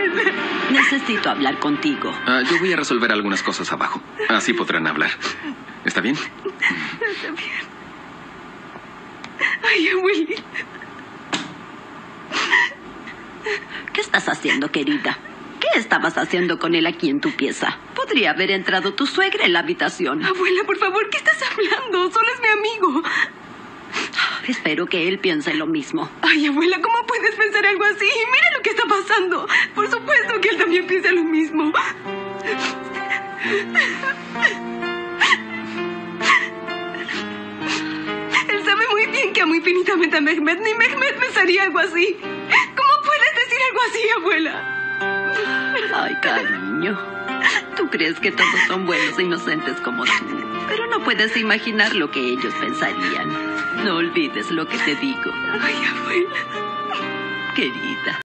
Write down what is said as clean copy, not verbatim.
abuela. Necesito hablar contigo. Yo voy a resolver algunas cosas abajo. Así podrán hablar. ¿Está bien? Está bien. Ay, abuelita. ¿Qué estás haciendo, querida? ¿Qué estabas haciendo con él aquí en tu pieza? Podría haber entrado tu suegra en la habitación. Abuela, por favor, ¿qué estás hablando? Solo es mi amigo. Espero que él piense lo mismo. Ay, abuela, ¿cómo puedes pensar algo así? Mira lo que está pasando. Por supuesto que él también piensa lo mismo. Él sabe muy bien que amo infinitamente a Mehmet. Ni Mehmet pensaría algo así. ¿Cómo puedes decir algo así, abuela? Ay, cariño. Tú crees que todos son buenos e inocentes como tú, pero no puedes imaginar lo que ellos pensarían. No olvides lo que te digo. Ay, abuela. Querida.